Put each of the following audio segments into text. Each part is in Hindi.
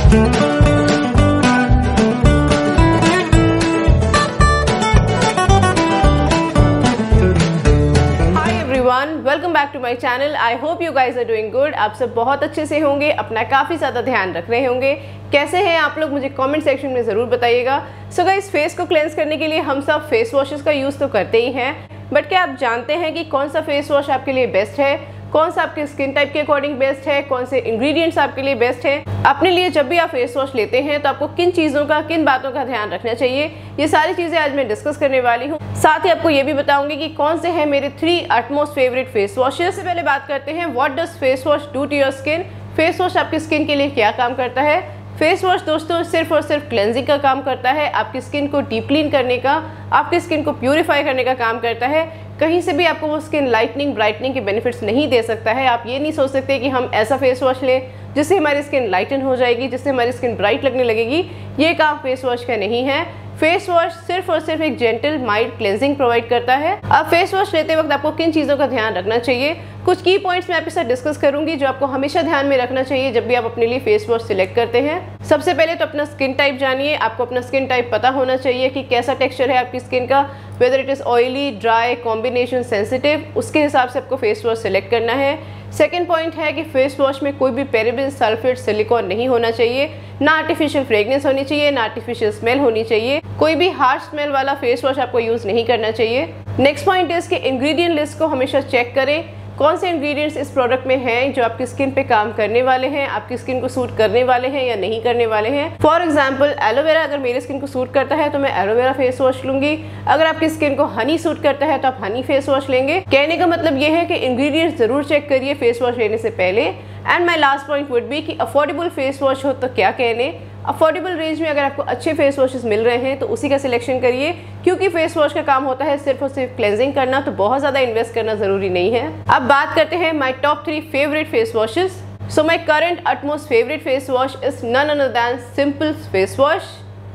Welcome back to my channel. I hope you guys are doing good. आप सब बहुत अच्छे से होंगे, अपना काफ़ी ज़्यादा ध्यान रख रहे होंगे। कैसे हैं आप लोग, मुझे कमेंट सेक्शन में ज़रूर बताइएगा। सो गाइज, फेस को क्लेंस करने के लिए हम सब फेस वॉशेस का यूज़ तो करते ही हैं, बट क्या आप जानते हैं कि कौन सा फेस वॉश आपके लिए बेस्ट है, कौन सा आपके स्किन टाइप के अकॉर्डिंग बेस्ट है, कौन से इंग्रेडिएंट्स आपके लिए बेस्ट है। अपने लिए जब भी आप फेस वॉश लेते हैं तो आपको किन चीज़ों का, किन बातों का ध्यान रखना चाहिए, ये सारी चीज़ें आज मैं डिस्कस करने वाली हूँ। साथ ही आपको ये भी बताऊंगी कि कौन से हैं मेरे 3 अटमोस्ट फेवरेट फेस वॉशेस। से पहले बात करते हैं what does face wash do to your skin. Face wash आपकी स्किन के लिए क्या काम करता है। फेस वॉश दोस्तों सिर्फ और सिर्फ क्लेंजिंग का काम करता है, आपकी स्किन को डीप क्लीन करने का, आपकी स्किन को प्यूरिफाई करने का काम करता है। कहीं से भी आपको वो स्किन लाइटनिंग, ब्राइटनिंग के बेनिफिट्स नहीं दे सकता है। आप ये नहीं सोच सकते कि हम ऐसा फेस वॉश लें जिससे हमारी स्किन लाइटन हो जाएगी, जिससे हमारी स्किन ब्राइट लगने लगेगी। ये काम फेस वॉश का नहीं है। फेस वॉश सिर्फ और सिर्फ एक जेंटल माइल्ड क्लेंजिंग प्रोवाइड करता है। अब फेस वॉश लेते वक्त आपको किन चीज़ों का ध्यान रखना चाहिए, कुछ की पॉइंट्स मैं आपके साथ डिस्कस करूंगी जो आपको हमेशा ध्यान में रखना चाहिए जब भी आप अपने लिए फेस वॉश सिलेक्ट करते हैं। सबसे पहले तो अपना स्किन टाइप जानिए। आपको अपना स्किन टाइप पता होना चाहिए कि कैसा टेक्सचर है आपकी स्किन का, whether it is oily, dry, combination, sensitive, उसके हिसाब से आपको फेस वॉश सिलेक्ट करना है। सेकेंड पॉइंट है कि फेस वॉश में कोई भी पैराबेन, सल्फेट, सिलिकॉन नहीं होना चाहिए, ना आर्टिफिशियल फ्रेग्रेंस होनी चाहिए, ना आर्टिफिशियल स्मेल होनी चाहिए। कोई भी हार्श स्मेल वाला फेस वॉश आपको यूज़ नहीं करना चाहिए। नेक्स्ट पॉइंट है कि इंग्रेडिएंट लिस्ट को हमेशा चेक करें, कौन से इंग्रेडिएंट्स इस प्रोडक्ट में हैं जो आपकी स्किन पे काम करने वाले हैं, आपकी स्किन को सूट करने वाले हैं या नहीं करने वाले हैं। फॉर एग्जांपल एलोवेरा अगर मेरी स्किन को सूट करता है तो मैं एलोवेरा फेस वॉश लूंगी। अगर आपकी स्किन को हनी सूट करता है तो आप हनी फेस वॉश लेंगे। कहने का मतलब ये है कि इंग्रेडिएंट्स जरूर चेक करिए फेस वॉश लेने से पहले। And my last point would be कि अफोर्डेबल फेस वॉश हो तो क्या कहने। अफोर्डेबल रेंज में अगर आपको अच्छे फेस वॉशेस मिल रहे हैं तो उसी का सिलेक्शन करिए, क्योंकि फेस वॉश का काम होता है सिर्फ और सिर्फ क्लेंजिंग करना, तो बहुत ज़्यादा इन्वेस्ट करना ज़रूरी नहीं है। अब बात करते हैं my top 3 favourite face washes. So my current utmost favourite face wash is none other than Simple face wash.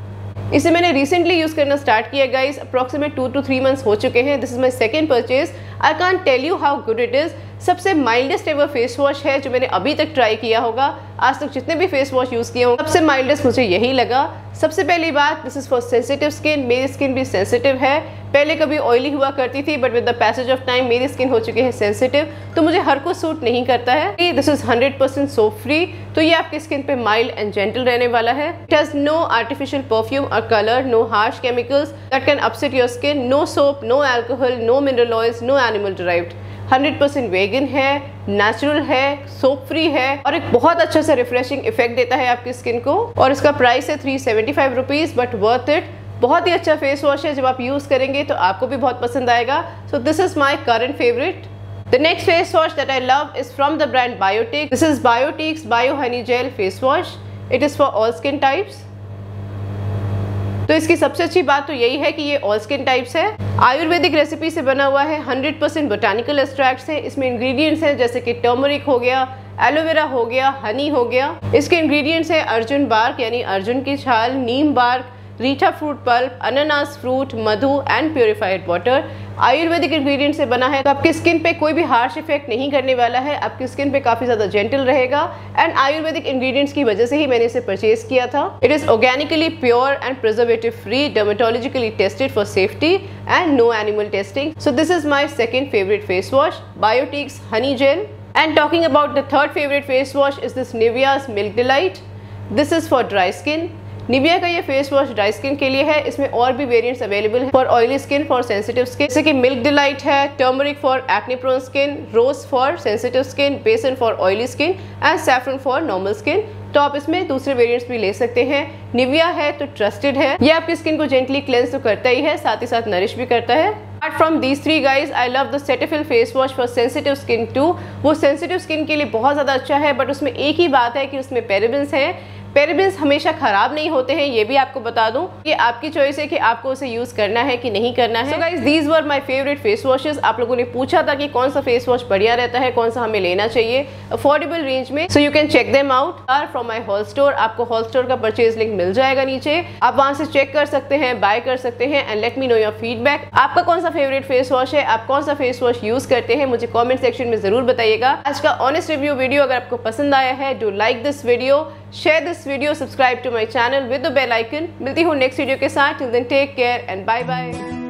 इसे मैंने रिसेंटली यूज़ करना स्टार्ट किया गाइस, अप्रॉक्सीमेट 2 to 3 मंथ्स हो चुके हैं। This is my second purchase. I can't tell you how good it is. सबसे माइल्डेस्ट एवर फेस वॉश है जो मैंने अभी तक ट्राई किया होगा। आज तक जितने भी फेस वॉश यूज़ किए होंगे सबसे माइल्डेस्ट मुझे यही लगा। सबसे पहली बात, this is for sensitive skin. मेरी स्किन भी सेंसिटिव है, पहले कभी ऑयली हुआ करती थी, but with the passage of time मेरी स्किन हो चुकी है सेंसिटिव, तो मुझे हर को सूट नहीं करता है। दिस इज 100% सोप फ्री, तो ये आपकी स्किन पे माइल्ड एंड जेंटल रहने वाला है। It has no artificial perfume और colour, no harsh chemicals that can upset your skin, no soap, no alcohol, no mineral oils, no animal derived. 100% vegan है, नेचुरल है, सोप फ्री है और एक बहुत अच्छा सा रिफ्रेशिंग इफेक्ट देता है आपकी स्किन को। और इसका प्राइस है 375 रुपीज़, बट वर्थ इट। बहुत ही अच्छा फेस वॉश है, जब आप यूज़ करेंगे तो आपको भी बहुत पसंद आएगा। So this is my current favourite. The next face wash that I love is from the brand Biotique. This is Biotique's Bio Honey Gel Face Wash. It is for all skin types. तो इसकी सबसे अच्छी बात तो यही है कि ये ऑल स्किन टाइप्स है। आयुर्वेदिक रेसिपी से बना हुआ है, 100% बोटानिकल एक्सट्रैक्ट्स हैं। इसमें इंग्रेडिएंट्स हैं जैसे कि टर्मरिक हो गया, एलोवेरा हो गया, हनी हो गया। इसके इंग्रेडिएंट्स हैं अर्जुन बार्क यानी अर्जुन की छाल, neem bark, reetha fruit pulp, अनानास फ्रूट, मधु and purified water. Ayurvedic ingredient से बना है तो आपकी स्किन पे कोई भी हार्श इफेक्ट नहीं करने वाला है, आपकी स्किन पे काफी ज्यादा जेंटल रहेगा। एंड आयुर्वेदिक इंग्रेडिएंट्स की वजह से ही मैंने इसे परचेज किया था। It is organically pure and preservative free, dermatologically tested for safety and no animal testing. So this is my second favourite face wash, Biotique's honey gel. And talking about the third favorite face wash is this Nivea's Milk Delight. This is for dry skin. Nivea का ये फेस वॉश ड्राई स्किन के लिए है। इसमें और भी वेरिएंट्स अवेलेबल हैं for oily skin, for sensitive skin, जैसे कि मिल्क डिलाइट है, turmeric for acne prone skin, rose for sensitive skin, besan for oily skin and saffron for normal skin. तो आप इसमें दूसरे वेरिएंट्स भी ले सकते हैं। निविया है तो ट्रस्टेड है, ये आपकी स्किन को जेंटली क्लेंस तो करता ही है, साथ ही साथ नरिश भी करता है। Apart from these three guys, I love the Cetaphil face wash for sensitive skin too. वो सेंसिटिव स्किन के लिए बहुत ज़्यादा अच्छा है, बट उसमें एक ही बात है कि उसमें पैराबेन्स हैं। पैराबेन्स हमेशा खराब नहीं होते हैं, ये भी आपको बता दूं। ये आपकी चॉइस है कि आपको उसे यूज़ करना है कि नहीं करना है। So guys, these were my favorite face washes. आप लोगों ने पूछा था कि कौन सा फेस वॉश बढ़िया रहता है, कौन सा हमें लेना चाहिए अफोर्डेबल रेंज में। So you can check them out from my haul store. आपको हॉल स्टोर का परचेज लिंक मिल जाएगा नीचे, आप वहाँ से चेक कर सकते हैं, बाय कर सकते हैं and let me know your feedback. आपका कौन सा फेवरेट फेस वॉश है, आप कौन सा फेस वॉश यूज़ करते हैं, मुझे कॉमेंट सेक्शन में ज़रूर बताइएगा। आज का ऑनेस्ट रिव्यू वीडियो अगर आपको पसंद आया है, do like this video, share this video, subscribe to my channel with the bell icon. मिलती हूँ नेक्स्ट वीडियो के साथ। Till then take care and bye bye.